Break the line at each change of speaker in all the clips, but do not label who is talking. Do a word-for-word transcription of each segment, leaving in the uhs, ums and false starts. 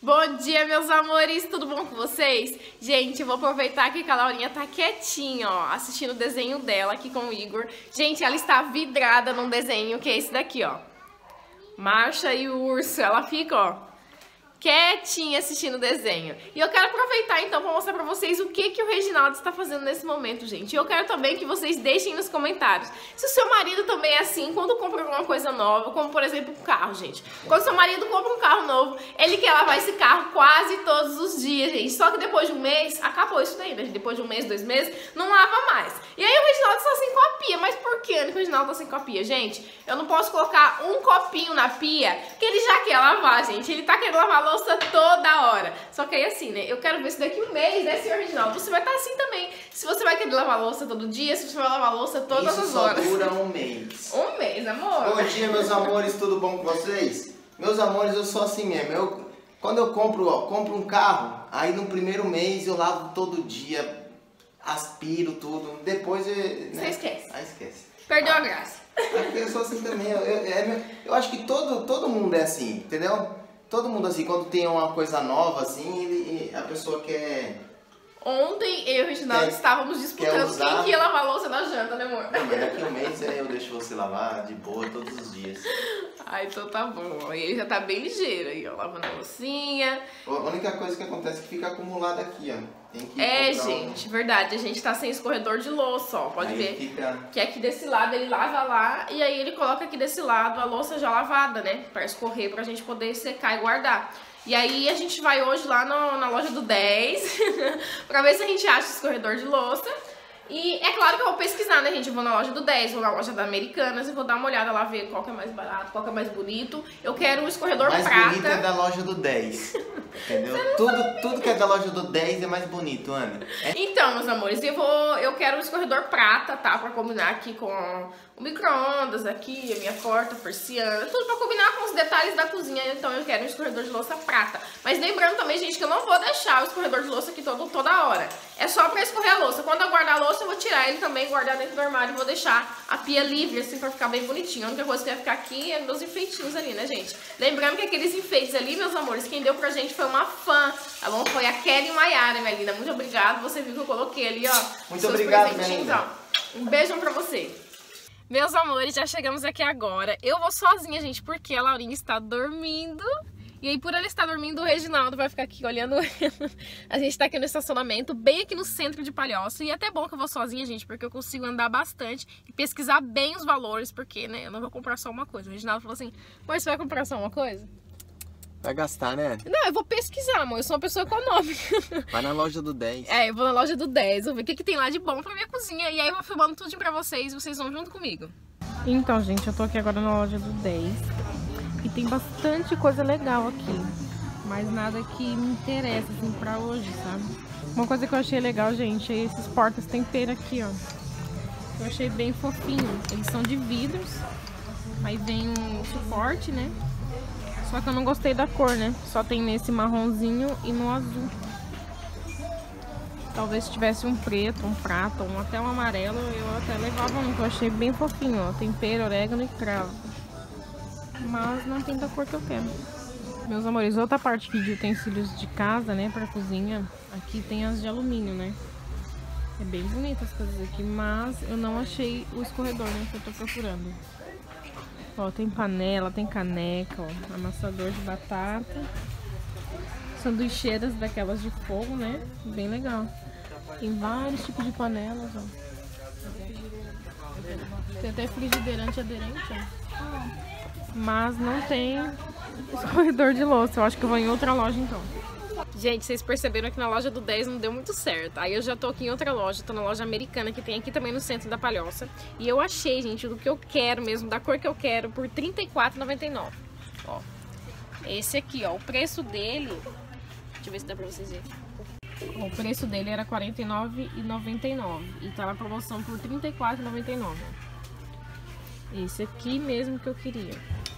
Bom dia, meus amores, tudo bom com vocês? Gente, eu vou aproveitar que a Laurinha tá quietinha, ó, assistindo o desenho dela aqui com o Igor. Gente, ela está vidrada num desenho que é esse daqui, ó. Marcha e o Urso, ela fica, ó, quietinha assistindo o desenho. E eu quero aproveitar então para mostrar para vocês o que que o Reginaldo está fazendo nesse momento, gente. E eu quero também que vocês deixem nos comentários se o seu marido também é assim quando compra alguma coisa nova, como por exemplo um carro, gente. Quando seu marido compra um carro novo, ele quer lavar esse carro quase todos os dias, gente. Só que depois de um mês, acabou isso daí, né? Depois de um mês, dois meses, não lava mais. E aí o Reginaldo está sem copia. Mas por que o Reginaldo está sem copia, gente? Eu não posso colocar um copinho na pia que ele já quer lavar, gente. Ele tá querendo lavar louça toda hora. Só que aí assim, né? Eu quero ver se daqui um mês, né, senhor Reginaldo? Você vai estar assim também. Se você vai querer lavar louça todo dia, se você vai lavar louça todas
Isso
as
só
horas.
dura um mês.
Um mês, amor.
Bom dia, meus amores, tudo bom com vocês? Meus amores, eu sou assim mesmo. Eu, quando eu compro, ó, compro um carro, aí no primeiro mês eu lavo todo dia, aspiro tudo. Depois eu, né?
Você esquece.
Ah, esquece.
Perdeu a graça.
Eu sou assim também. Eu, eu, eu, eu acho que todo, todo mundo é assim, entendeu? Todo mundo assim, quando tem uma coisa nova assim, ele, a pessoa quer...
Ontem eu e o Reginaldo
Quer-
estávamos
quer
disputando
usar?
quem que ia lavar a louça na janta, né, amor?
Não, mas daqui a um mês é, eu deixo você lavar de boa todos os dias.
Ah, então tá bom. Ele já tá bem ligeiro aí, ó, lavando a loucinha.
A única coisa que acontece é que fica acumulado aqui, ó. Tem que
É,
comprar um-
gente, verdade. A gente tá sem escorredor de louça, ó. Pode
Aí
ver
fica...
que aqui desse lado ele lava lá e aí ele coloca aqui desse lado a louça já lavada, né? Pra escorrer, pra gente poder secar e guardar. E aí a gente vai hoje lá no, na loja do dez pra ver se a gente acha escorredor de louça. E é claro que eu vou pesquisar, né, gente? Eu vou na loja do dez, vou na loja da Americanas e vou dar uma olhada lá, ver qual que é mais barato, qual que é mais bonito. Eu quero um escorredor
mais
prata.
bonito é da loja do dez. Entendeu? Tudo, tudo que é da loja do dez é mais bonito, Ana. É...
Então, meus amores, eu vou, eu quero um escorredor prata, tá? Pra combinar aqui com o micro-ondas aqui, a minha porta, a persiana, tudo pra combinar com os detalhes da cozinha. Então eu quero um escorredor de louça prata. Mas lembrando também, gente, que eu não vou deixar o escorredor de louça aqui todo, toda hora. É só pra escorrer a louça. Quando eu guardar a louça, eu vou tirar ele também, guardar dentro do armário e vou deixar a pia livre, assim, pra ficar bem bonitinho. A única coisa que vai ficar aqui é meus enfeitinhos ali, né, gente? Lembrando que aqueles enfeites ali, meus amores, quem deu pra gente foi uma fã, tá bom? Foi a Kelly Maiara, minha linda. Muito obrigada. Você viu que eu coloquei ali, ó.
Muito
seus
obrigado, minha
presentinhos,
linda.
ó. Um beijão pra você. Meus amores, já chegamos aqui agora. Eu vou sozinha, gente, porque a Laurinha está dormindo. E aí, por ela estar dormindo, o Reginaldo vai ficar aqui olhando ela. A gente tá aqui no estacionamento, bem aqui no centro de Palhoça. E é até bom que eu vou sozinha, gente, porque eu consigo andar bastante e pesquisar bem os valores, porque, né, eu não vou comprar só uma coisa. O Reginaldo falou assim, amor, você vai comprar só uma coisa?
Vai gastar, né?
Não, eu vou pesquisar, amor, eu sou uma pessoa econômica.
Vai na loja do dez.
É, eu vou na loja do dez, vou ver o que, que tem lá de bom pra minha cozinha. E aí eu vou filmando tudo pra vocês e vocês vão junto comigo. Então, gente, eu tô aqui agora na loja do dez. E tem bastante coisa legal aqui, mas nada que me interessa, assim, pra hoje, sabe? Uma coisa que eu achei legal, gente, é esses portas-tempero aqui, ó. Eu achei bem fofinho. Eles são de vidros, aí vem um suporte, né? Só que eu não gostei da cor, né? Só tem nesse marronzinho e no azul. Talvez se tivesse um preto, um prata, ou até um amarelo, eu até levava um, que eu achei bem fofinho, ó. Tempero, orégano e cravo. Mas não tem da cor que eu quero. Meus amores, outra parte aqui de utensílios de casa, né, pra cozinha, aqui tem as de alumínio, né? É bem bonita as coisas aqui, mas eu não achei o escorredor, né, que eu tô procurando. Ó, tem panela, tem caneca, ó, amassador de batata, sanduicheiras daquelas de fogo, né? Bem legal. Tem vários tipos de panelas, ó. Tem até frigideira antiaderente, ó. Mas não tem escorredor de louça. Eu acho que eu vou em outra loja então. Gente, vocês perceberam que na loja do dez não deu muito certo. Aí eu já tô aqui em outra loja, tô na loja Americana, que tem aqui também no centro da Palhoça. E eu achei, gente, do que eu quero mesmo, da cor que eu quero, por trinta e quatro reais e noventa e nove centavos. Ó, esse aqui, ó, o preço dele... Deixa eu ver se dá pra vocês verem. O preço dele era quarenta e nove reais e noventa e nove centavos. E tá na promoção por trinta e quatro reais e noventa e nove centavos. Esse aqui mesmo que eu queria.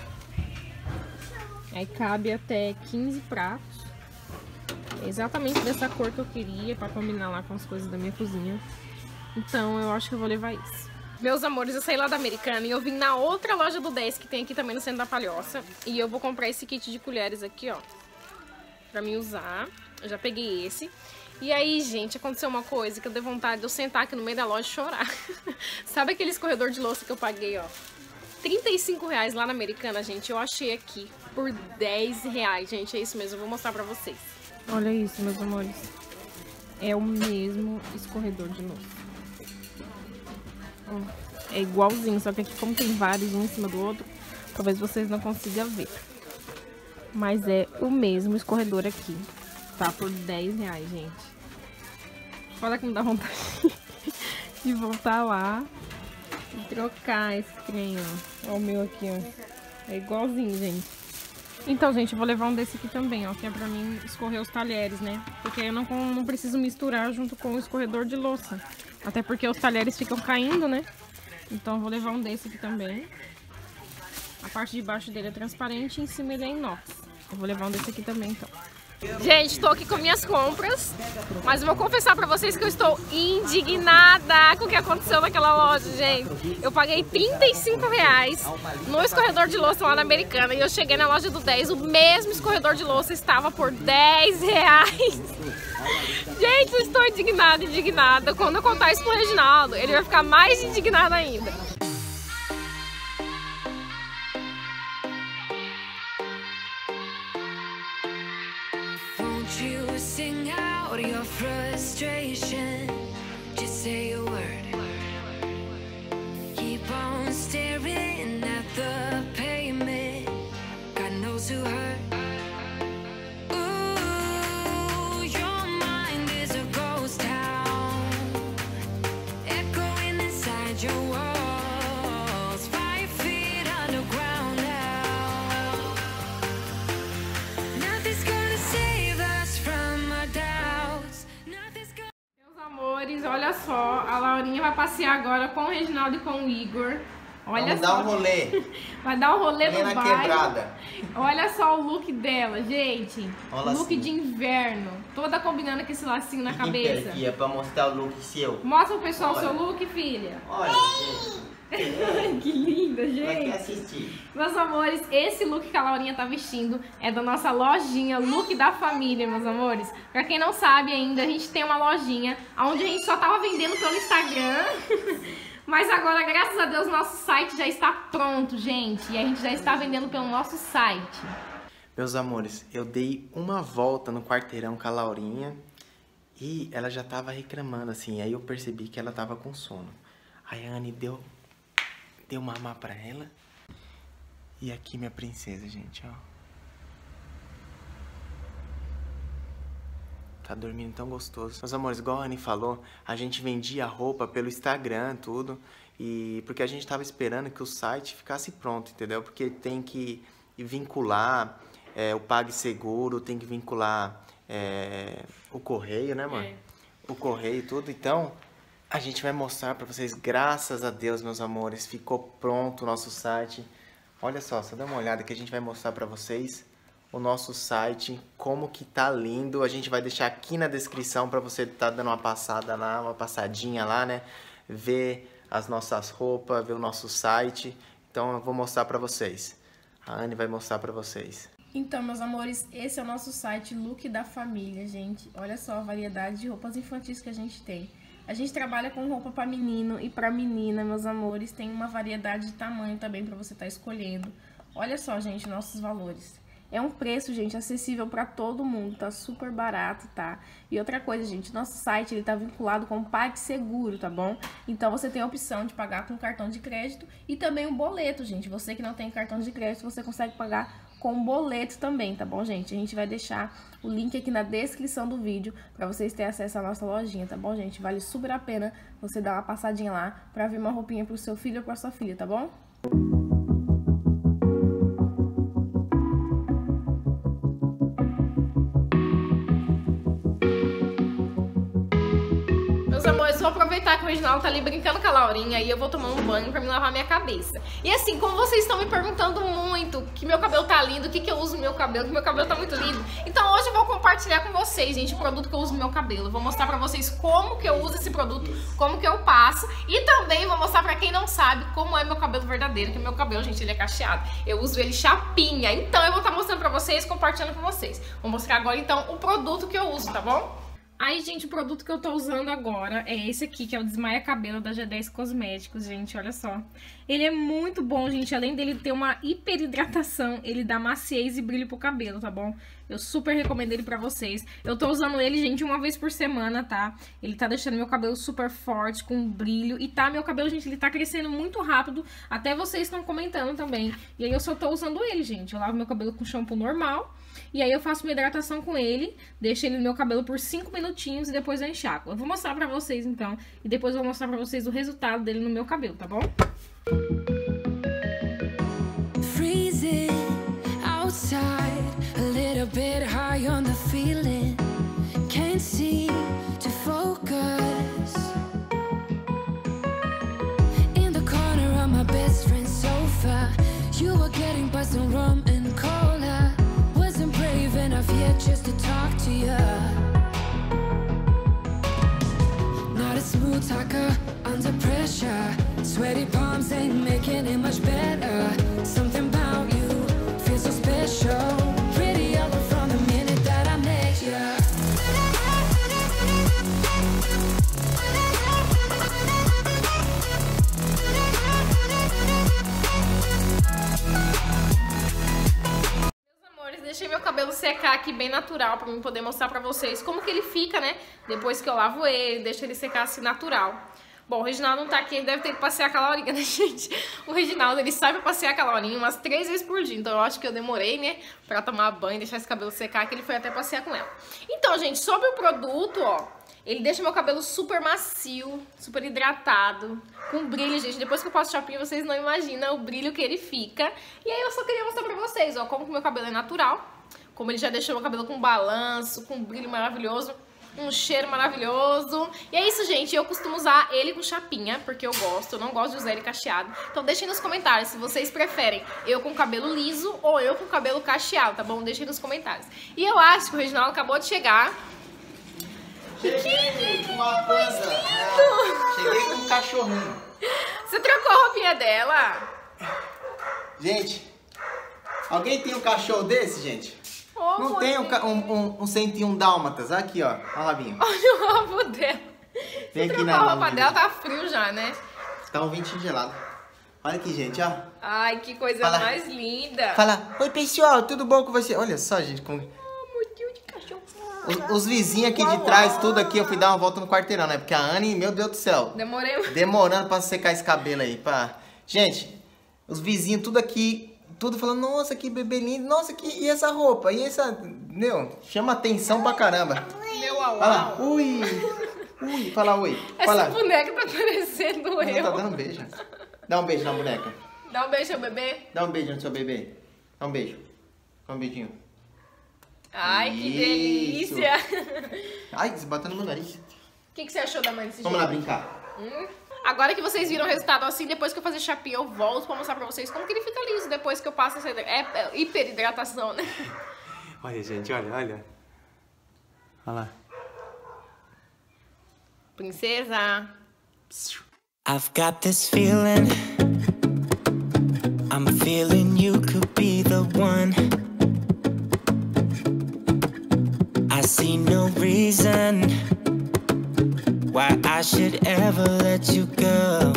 Aí cabe até quinze pratos. É exatamente dessa cor que eu queria, pra combinar lá com as coisas da minha cozinha. Então eu acho que eu vou levar isso. Meus amores, eu saí lá da Americana e eu vim na outra loja do dez que tem aqui também no centro da Palhoça. E eu vou comprar esse kit de colheres aqui, ó. pra mim usar. Eu já peguei esse. E aí, gente, aconteceu uma coisa que eu dei vontade de eu sentar aqui no meio da loja e chorar. Sabe aquele escorredor de louça que eu paguei, ó? trinta e cinco reais lá na Americana, gente. Eu achei aqui por dez reais, gente. É isso mesmo, eu vou mostrar pra vocês. Olha isso, meus amores. É o mesmo escorredor de louça. É igualzinho, só que aqui como tem vários um em cima do outro, talvez vocês não consigam ver. Mas é o mesmo escorredor aqui. Tá por dez reais, gente. Olha que me dá vontade de voltar lá e trocar esse trem, ó. Ó o meu aqui, ó. É igualzinho, gente. Então, gente, eu vou levar um desse aqui também, ó. Que é pra mim escorrer os talheres, né? Porque eu não, não preciso misturar junto com o escorredor de louça. Até porque os talheres ficam caindo, né? Então eu vou levar um desse aqui também. A parte de baixo dele é transparente e em cima ele é inox. Eu vou levar um desse aqui também, então. Gente, estou aqui com minhas compras, mas vou confessar pra vocês que eu estou indignada com o que aconteceu naquela loja, gente. Eu paguei trinta e cinco reais no escorredor de louça lá na Americana e eu cheguei na loja do dez, o mesmo escorredor de louça estava por dez reais. Gente, eu estou indignada, indignada. Quando eu contar isso pro Reginaldo, ele vai ficar mais indignado ainda.
You sing out your frustration, just say a word. Keep on staring at the pavement, God knows who hurt. Ooh, your mind is a ghost town, echoing inside your walls, five feet underground now. Nothing's gonna save us from our doubts. Nothing's gonna...
Meus amores, olha só, a Laurinha vai passear agora com o Reginaldo e com o Igor. Olha
Vamos
só.
dar um rolê.
Vai dar um rolê no
na
bairro.
quebrada.
Olha só o look dela, gente.
Olha
look
assim.
de inverno. Toda combinando com esse lacinho na cabeça.
Aqui é pra mostrar o look seu.
Mostra pro pessoal o
Olha.
seu look, filha.
Olha, gente.
Que linda,
Vai
gente.
quer assistir.
Meus amores, esse look que a Laurinha tá vestindo é da nossa lojinha Look da Família, meus amores. Pra quem não sabe ainda, a gente tem uma lojinha onde a gente só tava vendendo pelo Instagram. Mas agora, graças a Deus, nosso site já está pronto, gente. E a gente já está vendendo pelo nosso site.
Meus amores, eu dei uma volta no quarteirão com a Laurinha e ela já tava reclamando, assim. Aí eu percebi que ela tava com sono. Aí a Anne deu, deu mamar pra ela. E aqui minha princesa, gente, ó. Tá dormindo tão gostoso. Meus amores, igual a Anne falou, a gente vendia roupa pelo Instagram, tudo. E porque a gente tava esperando que o site ficasse pronto, entendeu? Porque tem que vincular é, o PagSeguro, tem que vincular é, o correio, né, mano? É. O correio e tudo. Então, a gente vai mostrar pra vocês, graças a Deus, meus amores, ficou pronto o nosso site. Olha só, só dá uma olhada que a gente vai mostrar pra vocês o nosso site, como que tá lindo. A gente vai deixar aqui na descrição para você tá dando uma passada lá, uma passadinha lá, né? Ver as nossas roupas, ver o nosso site. Então eu vou mostrar para vocês. A Anne vai mostrar para vocês.
Então, meus amores, esse é o nosso site Look da Família, gente. Olha só a variedade de roupas infantis que a gente tem. A gente trabalha com roupa para menino e para menina, meus amores. Tem uma variedade de tamanho também para você estar escolhendo. Olha só, gente, nossos valores. É um preço, gente, acessível para todo mundo, tá super barato, tá? E outra coisa, gente, nosso site, ele tá vinculado com o PagSeguro, tá bom? Então, você tem a opção de pagar com cartão de crédito e também um boleto, gente. Você que não tem cartão de crédito, você consegue pagar com um boleto também, tá bom, gente? A gente vai deixar o link aqui na descrição do vídeo para vocês terem acesso à nossa lojinha, tá bom, gente? Vale super a pena você dar uma passadinha lá para ver uma roupinha pro seu filho ou pra sua filha, tá bom? Vou aproveitar que o Reginaldo tá ali brincando com a Laurinha e eu vou tomar um banho pra me lavar minha cabeça. E assim, como vocês estão me perguntando muito que meu cabelo tá lindo, o que que eu uso no meu cabelo, que meu cabelo tá muito lindo, então hoje eu vou compartilhar compartilhar com vocês, gente, o produto que eu uso no meu cabelo. Vou mostrar pra vocês como que eu uso esse produto, como que eu passo. E também vou mostrar pra quem não sabe como é meu cabelo verdadeiro, que meu cabelo, gente, ele é cacheado. Eu uso ele chapinha, então eu vou estar mostrando pra vocês, compartilhando com vocês. Vou mostrar agora, então, o produto que eu uso, tá bom? Aí, gente, o produto que eu tô usando agora é esse aqui, que é o Desmaia Cabelo da G dez Cosméticos, gente, olha só. Ele é muito bom, gente, além dele ter uma hiperidratação, ele dá maciez e brilho pro cabelo, tá bom? Eu super recomendo ele pra vocês. Eu tô usando ele, gente, uma vez por semana, tá? Ele tá deixando meu cabelo super forte, com brilho. E tá, meu cabelo, gente, ele tá crescendo muito rápido. Até vocês estão comentando também. E aí eu só tô usando ele, gente. Eu lavo meu cabelo com shampoo normal. E aí eu faço uma hidratação com ele. Deixo ele no meu cabelo por cinco minutinhos e depois eu enxaco. Eu vou mostrar pra vocês, então. E depois eu vou mostrar pra vocês o resultado dele no meu cabelo, tá bom?
Freezing outside, a little bit high on the feeling. Can't seem to focus. In the corner of my best friend's sofa, you were getting buzzed on rum and cola. Wasn't brave enough yet just to talk to you. Not a smooth talker under pressure. Sweaty palms ain't making it much better. Something about you feels so special. Pretty up from the minute that I met you.
Meus amores, deixei meu cabelo secar aqui bem natural pra mim poder mostrar pra vocês como que ele fica, né? Depois que eu lavo ele, deixo ele secar assim natural. Bom, o Reginaldo não tá aqui, ele deve ter que passear aquela horinha, né, gente? O Reginaldo, ele sai pra passear aquela horinha umas três vezes por dia. Então eu acho que eu demorei, né, pra tomar banho, deixar esse cabelo secar, que ele foi até passear com ela. Então, gente, sobre o produto, ó, ele deixa meu cabelo super macio, super hidratado, com brilho, gente. Depois que eu passo chapinha, vocês não imaginam o brilho que ele fica. E aí eu só queria mostrar pra vocês, ó, como que meu cabelo é natural, como ele já deixou meu cabelo com balanço, com brilho maravilhoso. Um cheiro maravilhoso. E é isso, gente. Eu costumo usar ele com chapinha, porque eu gosto. Eu não gosto de usar ele cacheado. Então deixem nos comentários se vocês preferem eu com cabelo liso ou eu com cabelo cacheado, tá bom? Deixem nos comentários. E eu acho que o Reginaldo acabou de chegar.
Cheguei com uma panda. Cheguei com um cachorrinho.
Você trocou a roupinha dela?
Gente, alguém tem um cachorro desse, gente?
Oh,
não tem um, um, um, um cento e um dálmatas? Aqui, ó. Olha o rabinho.
Olha o rabo dela.
Vem
Você
aqui
trocou
na
a roupa dela, tá frio já, né?
Tá um ventinho gelado. Olha aqui, gente, ó.
Ai, que coisa
Fala.
mais linda.
Fala, oi pessoal, tudo bom com você? Olha só, gente, como...
Mordinho de cachorro.
Os, os vizinhos aqui de trás, tudo aqui, eu fui dar uma volta no quarteirão, né? Porque a Anne, meu Deus do céu,
Demorei.
demorando pra secar esse cabelo aí, pá. Gente, os vizinhos tudo aqui, tudo falando, nossa, que bebê lindo, nossa, que... e essa roupa? E essa... Meu, chama atenção pra caramba.
Meu au,
Fala,
au.
ui, ui, fala ui.
Essa
Fala.
boneca tá parecendo
Ela
eu.
tá dando um beijo. Dá um beijo na boneca.
Dá um beijo ao bebê.
Dá um beijo no seu bebê. Dá um beijo. Dá um beijinho.
Ai, que
Isso.
delícia.
Ai, você bateu no meu nariz.
O que, que você achou da mãe desse
Vamos
jeito?
lá brincar.
Hum? Agora que vocês viram o resultado assim, depois que eu fazer chapinha, eu volto pra mostrar pra vocês como que ele fica liso depois que eu passo essa é, é, hiperidratação, né?
Olha, gente, olha, olha. Olha lá.
Princesa.
I've got this feeling, I'm feeling you could be the one. I see no reason why I should ever let you go.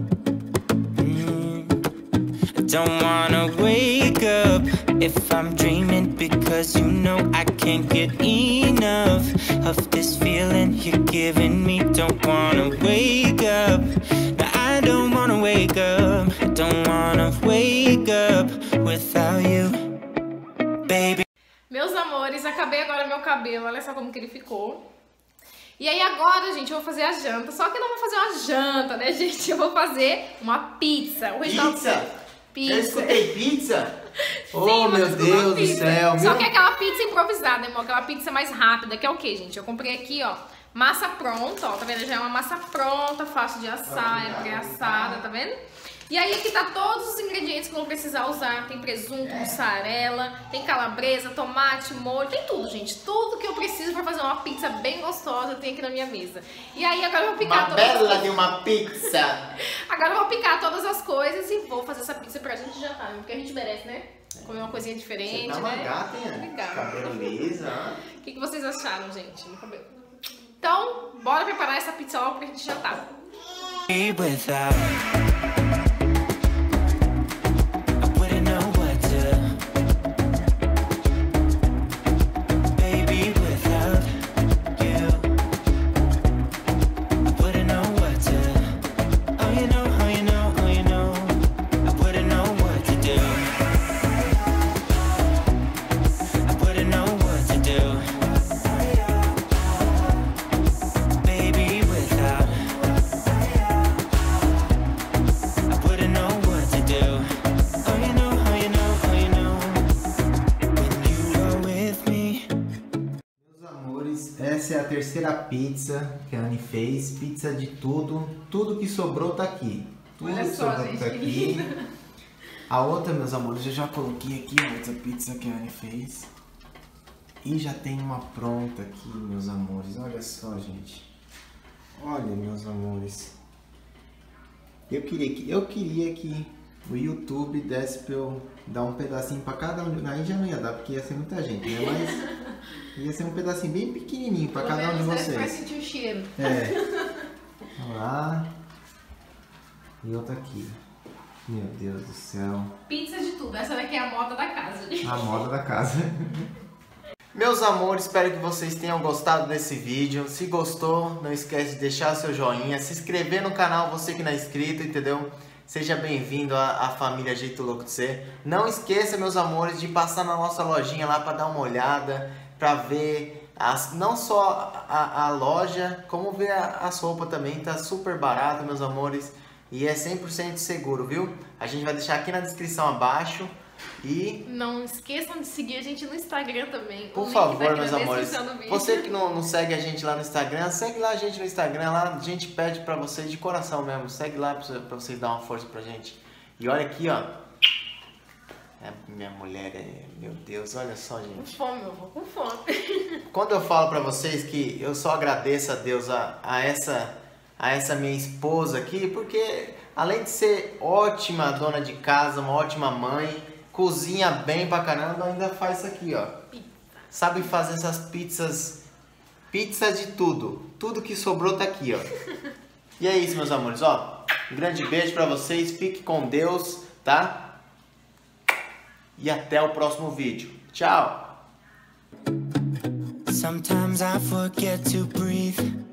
Mm. I don't wanna wake up if I'm dreaming, because you know I can't get enough of this feeling you're giving me. Don't wanna wake up, no, I don't wanna wake up. I don't wanna wake up without you, baby.
Meus amores, acabei agora meu cabelo, olha só como que ele ficou. E aí agora, gente, eu vou fazer a janta. Só que eu não vou fazer uma janta, né, gente? Eu vou fazer uma pizza. O Reginaldo...
Pizza?
Pizza.
Eu escutei pizza?
Sim,
Oh,
mas
meu
eu
Deus
uma
do
pizza.
céu.
Só
meu...
que é aquela pizza improvisada, irmão. Aquela pizza mais rápida, que é o quê, gente? Eu comprei aqui, ó, massa pronta, ó. Tá vendo? Já é uma massa pronta, fácil de assar, é pré-assada, tá vendo? E aí aqui tá todos os ingredientes que eu vou precisar usar. Tem presunto, mussarela, tem calabresa, tomate, molho, tem tudo, gente. Tudo que eu preciso pra fazer uma pizza bem gostosa, eu tenho aqui na minha mesa. E aí agora eu vou picar
Uma
todas as
bela
coisas.
de uma pizza.
Agora eu vou picar todas as coisas e vou fazer essa pizza pra gente jantar, porque a gente merece, né? Comer uma coisinha diferente,
Você tá uma
né?
gata, hein?
Obrigada.
Cabelo liso, ó.
O que, que vocês acharam, gente? No cabelo. Então, bora preparar essa pizza logo pra gente jantar.
Be without. I wouldn't know what to. Baby, without you, I wouldn't know what to. Oh, you know, oh, you know, oh, you know, I wouldn't know what to do. I wouldn't know what to do. Baby, without. I wouldn't know what to do. Oh, you know, oh, you know, oh, you know, when you are with me.
Meus amores, essa é a terceira pizza que a Anne fez. Pizza de tudo. Tudo que sobrou tá aqui. Tudo
Olha
que
só,
sobrou
gente,
tá
que
aqui.
linda.
A outra, meus amores, eu já coloquei aqui a outra pizza que a Anne fez. E já tem uma pronta aqui, meus amores. Olha só, gente. Olha, meus amores. Eu queria que, eu queria que o YouTube desse pra eu dar um pedacinho pra cada um. Aí já não ia dar, porque ia ser muita gente, né? Mas ia ser um pedacinho bem pequenininho pra
Pelo
cada um de
menos deve vai
vocês.
sentir o cheiro.
É. Vamos lá. E outra aqui. Meu Deus do céu.
Pizza de tudo. Essa daqui é a moda da casa, gente.
A moda da casa. Meus amores, espero que vocês tenham gostado desse vídeo. Se gostou, não esquece de deixar seu joinha, se inscrever no canal, você que não é inscrito, entendeu? Seja bem-vindo à, à família Jeito Louco de Ser. Não esqueça, meus amores, de passar na nossa lojinha lá para dar uma olhada, para ver as, não só a, a loja, como ver a, as roupas também. Tá super barato, meus amores, e é cem por cento seguro, viu? A gente vai deixar aqui na descrição abaixo. E,
Não esqueçam de seguir a gente no Instagram também. O
por
link tá
favor,
aqui
meus
na
amores,
descrição do vídeo.
você que não, não segue a gente lá no Instagram, segue lá a gente no Instagram, lá a gente pede pra vocês de coração mesmo, segue lá pra, pra vocês dar uma força pra gente. E olha aqui, ó, é, minha mulher é, meu Deus, olha só,
Com
gente.
fome, eu vou com fome.
Quando eu falo pra vocês que eu só agradeço a Deus a, a, essa, a essa minha esposa aqui, porque além de ser ótima dona de casa, uma ótima mãe, cozinha bem pra caramba, ainda faz isso aqui, ó. Sabe fazer essas pizzas, pizza de tudo. Tudo que sobrou tá aqui, ó. E é isso, meus amores, ó. Um grande beijo pra vocês, fique com Deus, tá? E até o próximo vídeo. Tchau!
Sometimes I forget to breathe.